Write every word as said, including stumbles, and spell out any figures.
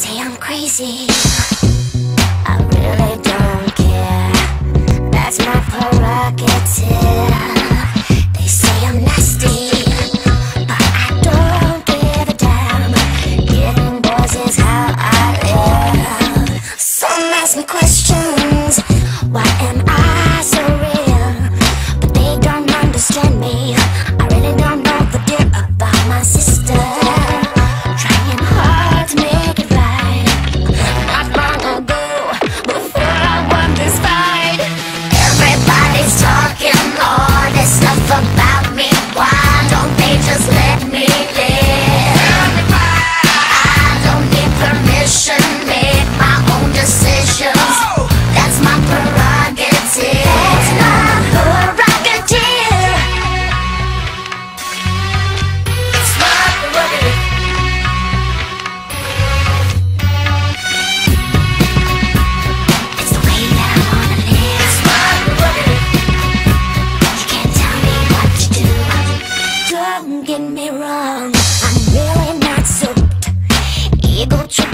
say I'm crazy, I really don't care. That's my prerogative. They say I'm nasty, but I don't give a damn. Getting boys is how I live. Some ask me questions, why am I so real? But they don't understand me. I really don't know the deal about my sister. Trying hard to make it right. Not long ago, before I won this fight, everybody's talking all this stuff about me. Why don't they just let me live? I don't need permission, make my own decisions. That's my prerogative. That's my prerogative. It's my prerogative. It's the way that I wanna live. It's my prerogative. You can't tell me what to do. Don't get me wrong, I'm really not soaked. Ego trip